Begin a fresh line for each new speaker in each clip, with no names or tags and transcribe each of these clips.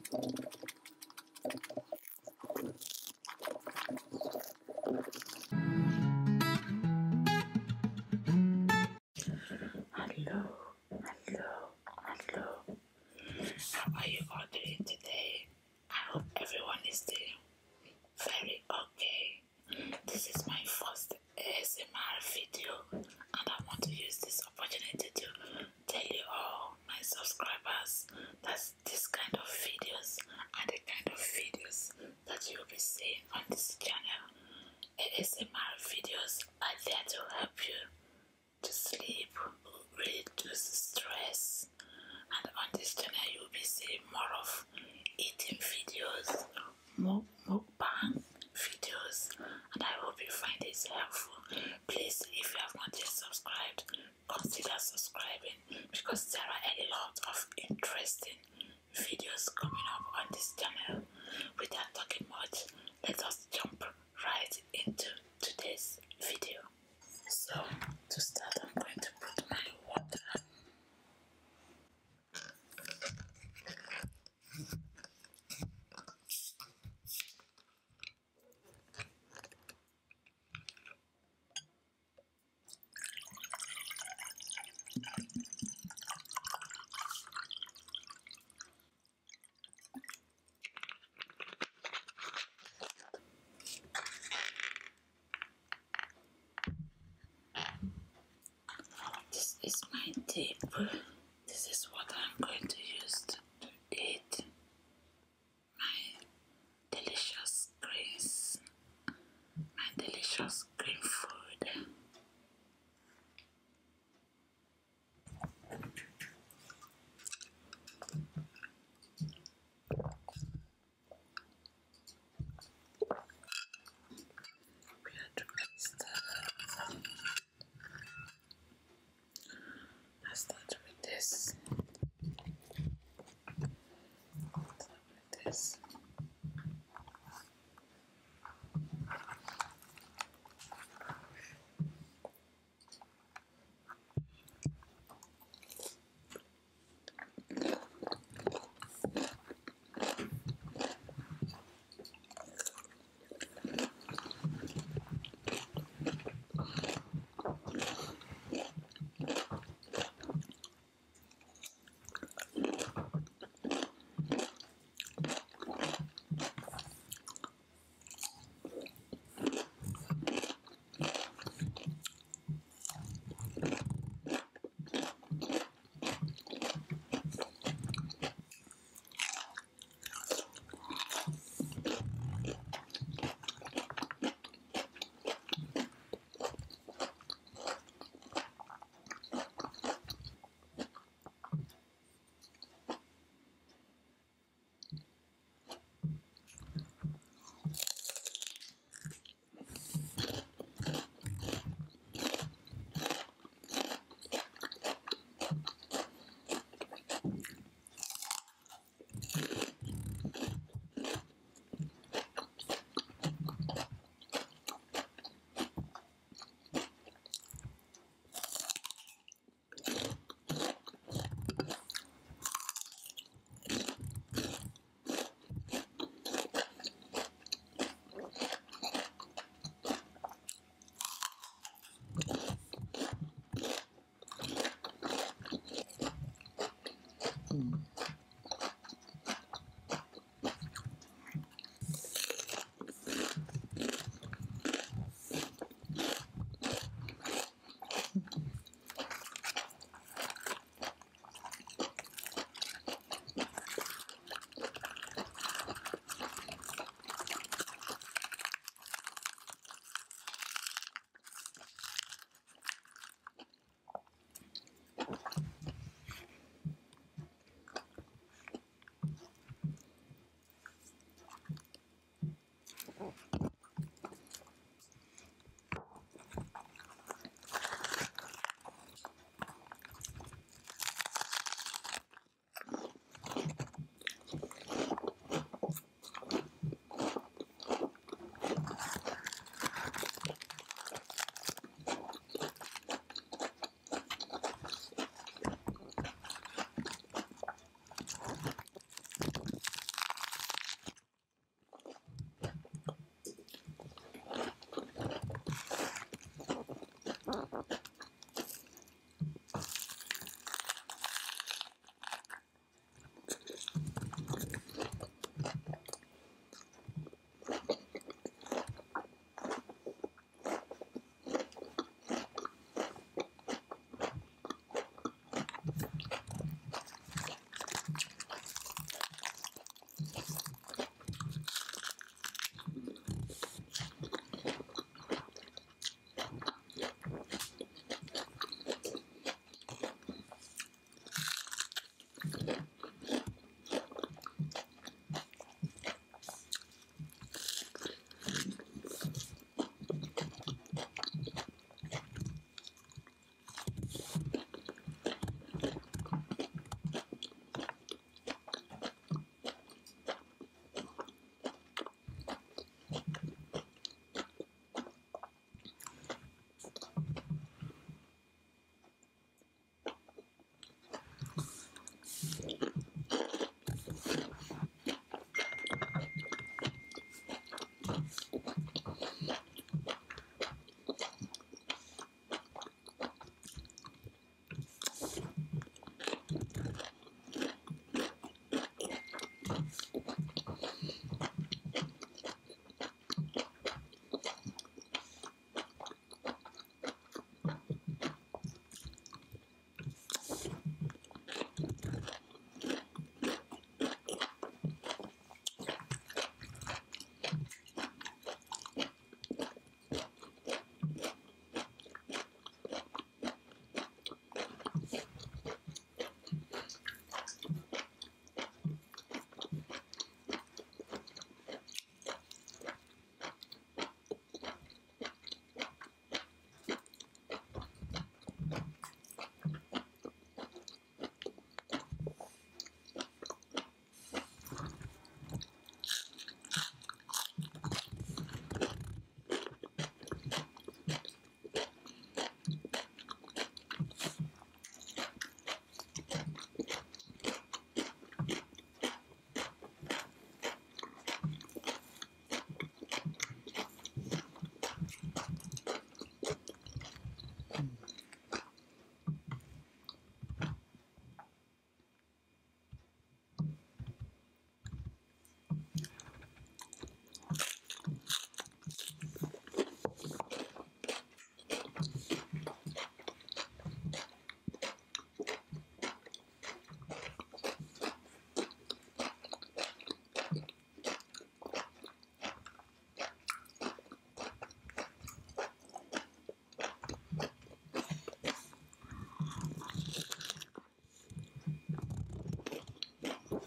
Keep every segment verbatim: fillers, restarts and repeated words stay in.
Hello, hello, hello. How are you all doing today? I hope everyone is doing very okay. This is my first A S M R video, and I want to use this opportunity to tell you all my subscribers that this kind of videos are the kind of videos that you'll be seeing on this channel. A S M R videos are there to help you to sleep, reduce stress, and on this channel you'll be seeing more of eating videos, more mukbang videos, and I hope you find this helpful. Please, if you have not yet subscribed, consider subscribing because there are a lot of interesting videos coming up on this channel. Without talking much, let us jump right into today's video. So, to start, I'm going to put my water. This is my dip. This is what I'm going to use to eat my delicious greens, my delicious green food. Where do I start? I start with this. Start with this.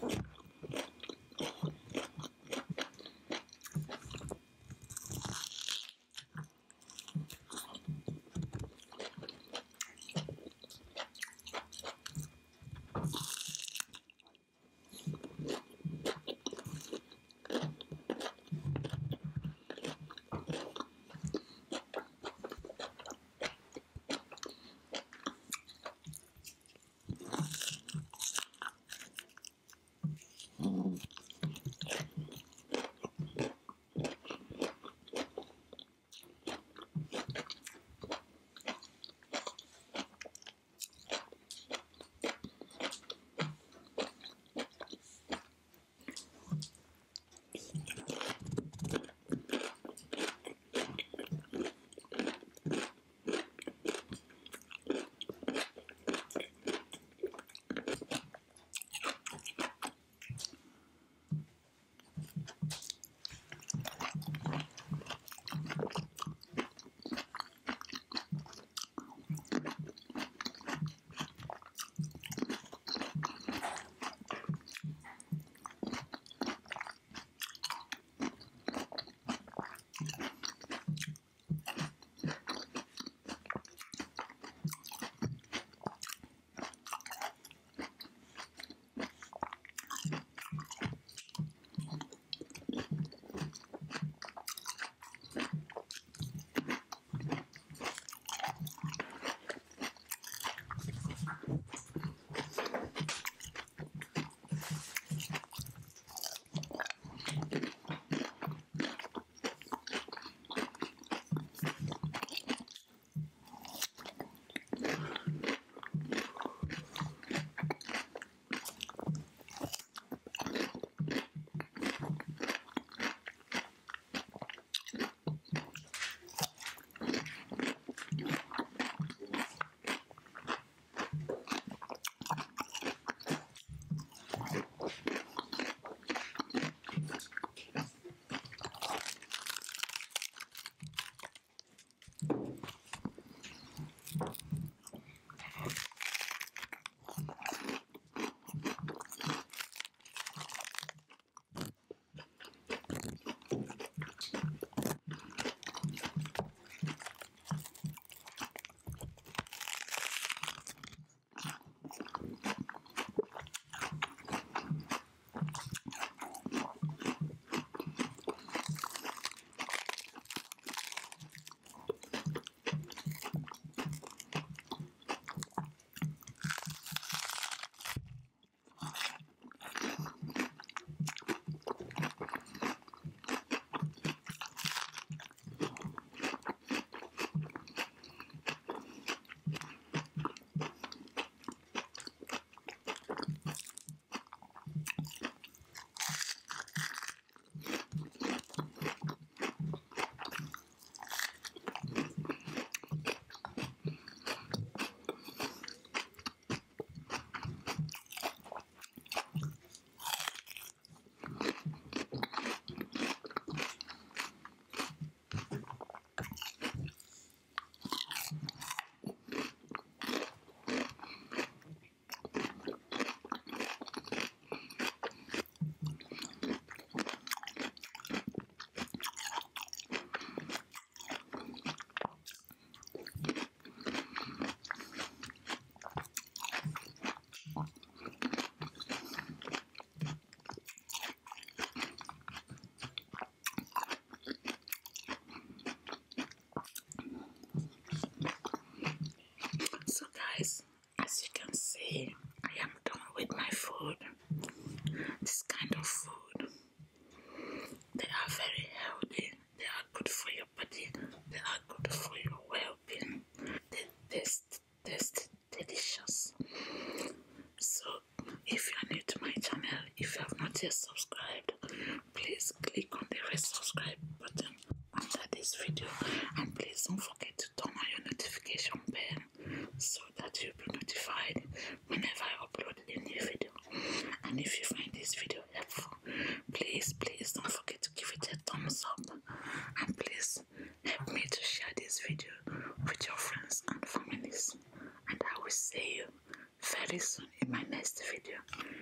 yet subscribed, please click on the red subscribe button under this video, and please don't forget to turn on your notification bell so that you'll be notified whenever I upload a new video. And if you find this video helpful, please please don't forget to give it a thumbs up, and please help me to share this video with your friends and families. And I will see you very soon in my next video.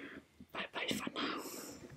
Bye bye for now.